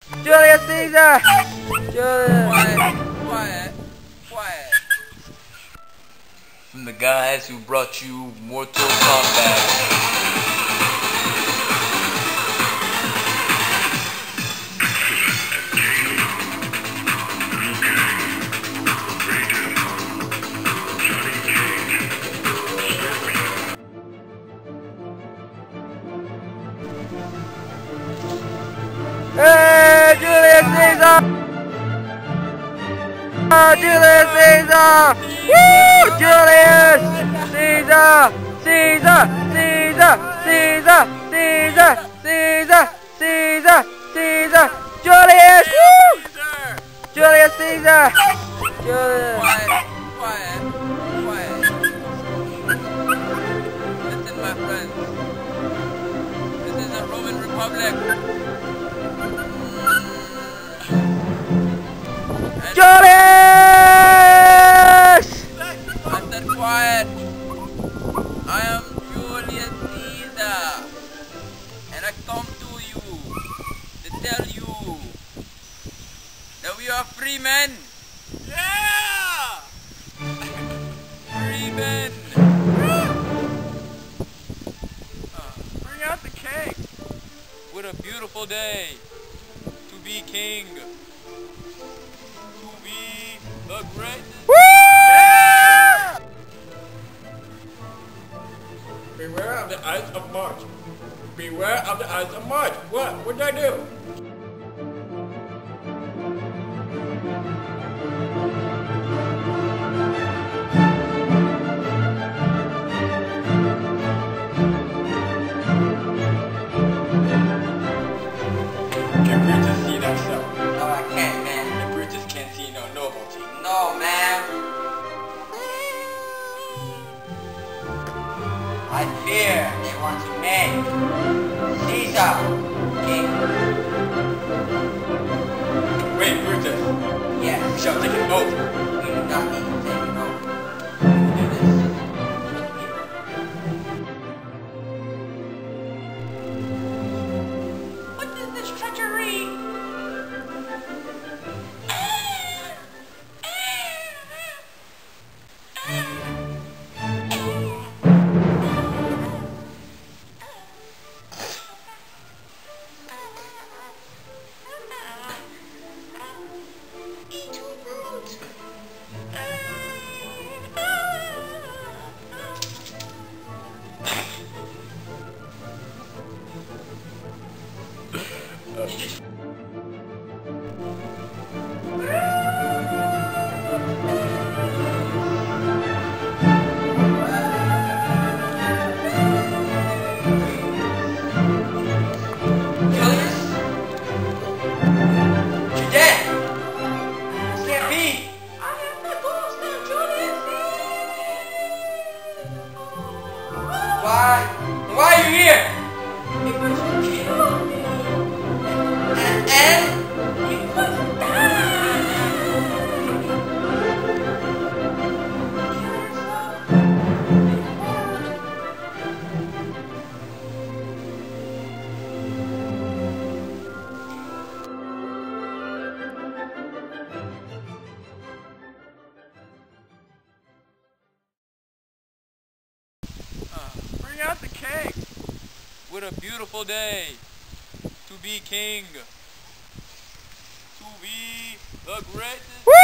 Julius Caesar! Quiet, quiet, quiet. From the guys who brought you Mortal Kombat. Hey, Julius Caesar! Julius Caesar! Woo! Julius Caesar! Caesar! Caesar! Caesar! Caesar! Caesar! Caesar! Caesar! Julius! Woo! Julius Caesar! Julius. Quiet, quiet, quiet. Listen, my friends. This is a Roman Republic. Julius! I said quiet. I am Julius Caesar, and I come to you to tell you that we are free men. Yeah! Free men. Bring out the cake. What a beautiful day to be king. The greatest. Woo! Yeah! Beware of the Ides of March. Beware of the Ides of March. What? What did I do? Can Brutus see that stuff? No, I can't, man. And Brutus can't see no nobility. No, man. I fear they want to make Caesar king. Wait, Brutus. We Yes, shall take an oath. we do not need to take an oath. We will do this. What is this treachery? Why are you here? Because you killed me. And you must die. Bring out the cake. What a beautiful day to be king. To be the greatest.